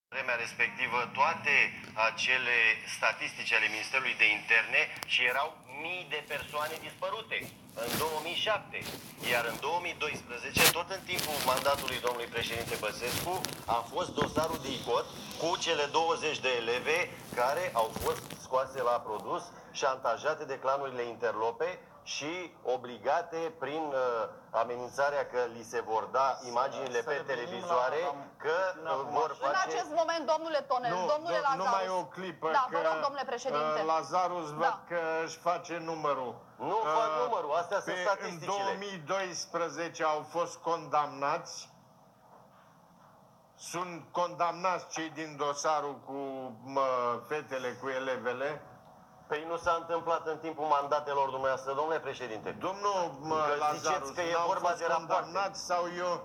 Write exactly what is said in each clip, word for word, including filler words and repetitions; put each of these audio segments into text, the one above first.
vremea respectivă toate acele statistici ale Ministerului de Interne și erau mii de persoane dispărute în două mii șapte. Iar în două mii doisprezece, tot în timpul mandatului domnului președinte Băsescu, a fost dosarul de ICOT cu cele douăzeci de eleve care au fost scoase la produs, șantajate de clanurile interlope și obligate prin uh, amenințarea că li se vor da imaginile pe televizoare, că uh, vor face... În acest moment, domnule Tonel, nu, domnule do Lazarus... Numai o clipă, da, că vă rog, domnule președinte. Uh, Lazarus văd da. că își face numărul. Nu uh, fac numărul, astea sunt statisticile. În două mii doisprezece au fost condamnați, sunt condamnați cei din dosarul cu mă, fetele, cu elevele. Păi nu s-a întâmplat în timpul mandatelor dumneavoastră, domnule președinte. Domnul Lazarus, că e vorba de condamnați sau eu,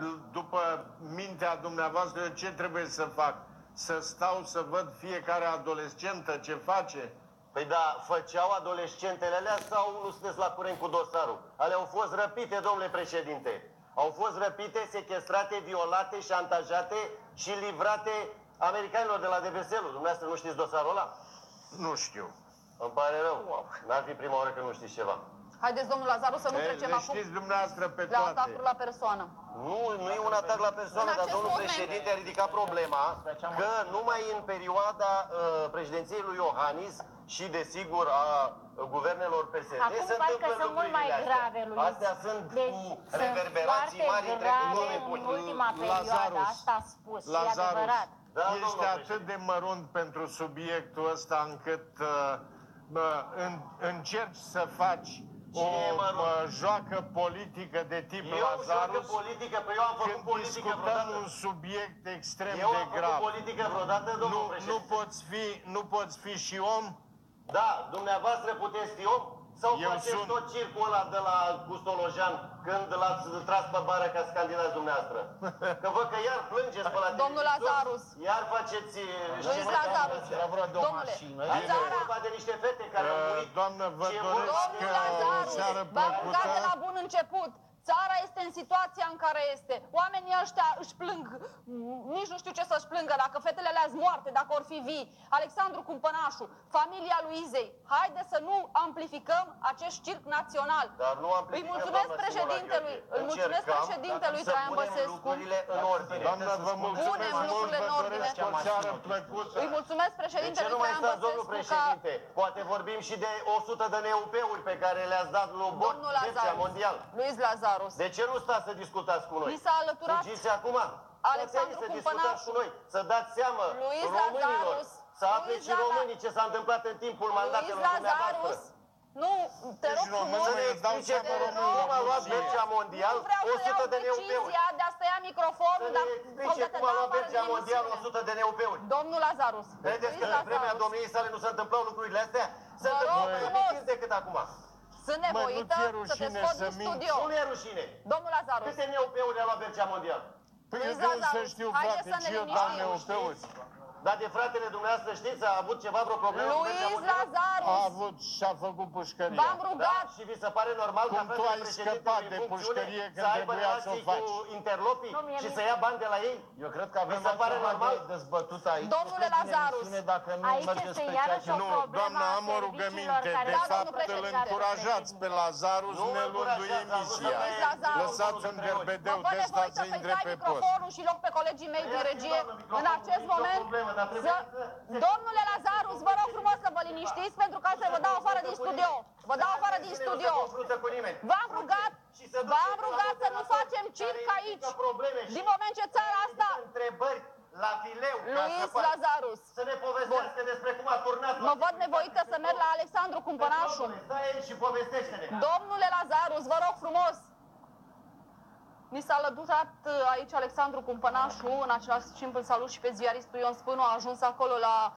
după mintea dumneavoastră, eu ce trebuie să fac? Să stau să văd fiecare adolescentă ce face? Păi da, făceau adolescentele alea sau nu sunteți la curent cu dosarul? Ale au fost răpite, domnule președinte. Au fost răpite, sechestrate, violate, șantajate și livrate americanilor de la D B S-ul. Dumneavoastră nu știți dosarul ăla? Nu știu. Îmi pare rău. N-ar fi prima oară că nu știți ceva. Haideți, domnul Lazarus, să nu e, trecem le acum știți dumneavoastră pe la toate. atacul la persoană. Nu, nu e un atac la persoană, dar domnul moment... președinte a ridicat problema că numai în perioada uh, președinției lui Iohannis și, desigur, a guvernelor P S D acum se întâmplă sunt mult mai grave, Luis. Astea sunt deci, cu reverberații mari între grave în ultima perioadă, Lazarus, asta a spus, Lazarus, e adevărat. Da, ești atât de mărunt pentru subiectul ăsta încât uh, în, încerci să faci o uh, joacă politică de tip eu Lazarus, joacă politică, păi eu am făcut când politică discutăm vreodată. un subiect extrem Eu de am făcut grav. politică vreodată, domnul Nu, președinte. nu, poți fi, nu poți fi și om? Da, dumneavoastră puteți fi om? Sau Eu faceți sunt... tot circul ăla de la Gustolojan când l-ați tras pe bară ca să candidați dumneavoastră? Că văd că iar plângeți pe la Domnul Lazarus. Iar faceți... Luis Lazarus. Domnule, E vorba de niște fete care au murit. Doamnă, vă doresc domnul o Lazarus, seară v-am rugat plăcută. de la bun început. Țara este în situația în care este. Oamenii ăștia își plâng, nici nu știu ce să-și plângă, dacă fetele alea sunt moarte, dacă or fi vii. Alexandru Cumpănașu, familia Luizei. Haide să nu amplificăm acest circ național. Dar nu amplificăm, îi mulțumesc doamna președintelui, Simona îi mulțumesc Gheorghe. președintelui Încercăm Traian să punem Băsescu. lucrurile în ordine. Doamnă, vă mulțumesc Punem mult, lucrurile în vă ordine. doresc o seară plăcută. Îi mulțumesc De ce președintelui nu mai Traian stați, domnul Băsescu ca... președinte? Poate vorbim și de o sută de N U P-uri pe care le-ați dat lui Boc, Domnul Cepcea Lazarus, mondial. Luis Lazarus. De ce nu stați să discutați cu noi? Mi s-a alăturat Fugiți acum. Alexandru să Cumpănașu. discutați cu noi, să dați seama Luis românilor, Lazarus. să afle Luis și Lazarus. românii ce s-a întâmplat în timpul Luis mandatelor dumneavoastră. Lazarus. Nu, te rog Deci frumos. Să ne românii dau explice seama cum românilor a luat ție. Bercea mondial Nu vreau o să iau sută de N U P-uri. decizia de a stăia Să microfonul, ne dar explice sau de cum a luat Bercea mondial o sută de N U P-uri. Domnul Lazarus. Credeți Luis că în vremea Lazarus. domniei sale nu se întâmplau lucrurile astea? Se Vă întâmplau rog mai frumos. puțin decât acum. Sunt Mă, nu nevoită ți-e să te rușine scot să din minți? studio. Nu mi-e rușine. Domnul Lazarus. Câte N U P-uri a luat Bercea mondial? Păi Luis eu de unde să Lazarus, știu, haideți frate, să ne ce eu liniștim. dau N U P-uri? Dar de fratele dumneavoastră știți, a avut ceva, vreo problemă cu Bercea Luis mondial? A Lazarus. avut și-a făcut pușcăria. V-am Da, rugat. și vi se pare normal Cum ca tu fratele ai președintelui scăpat în de funcțiune pușcărie când să aibă trebuia să o relații faci? cu interlopii Nu, mie și mi- să ia bani de la ei? Eu cred că avem Mi se pare altceva normal? de dezbătut aici. Domnule Lazarus, Dacă nu Aici merge este spre iarăși ceea ce... o Nu, problemă doamna, a am o serviciilor rugăminte. care- De Da, fapt, domnul îl președinte. încurajați pe Lazarus, Nu ne îl luăm lui încurajați, emisia. Luis Lazarus. Lăsați un Mă derbedeu văd de nevoită stați să să-i intre dai pe post. microfonul și loc pe colegii mei din Ia-ți, regie doamnă, microfonul, în acest nicio moment. problemă, dar trebuie Să... să- Domnule Lazarus, vă rog frumos să vă liniștiți pentru că altfel vă dau afară din studio. Vă dau afară din studio. Nu se confruntă cu nimeni. V-am rugat, Și să duce v-am la rugat să nu moderator facem circ care aici. ridică probleme și Din moment ce țara asta... întrebări la fileu. ca Luis să faci- Lazarus. Să ne povestească despre cum a turnat. Mă văd nevoită să merg la Alexandru Cumpănașu. Stai aici și povestește-ne. Domnule Lazarus, vă rog frumos. Mi s-a alăturat aici Alexandru Cumpănașu, în același timp îl salut și pe ziaristul Ion Spânu, a ajuns acolo la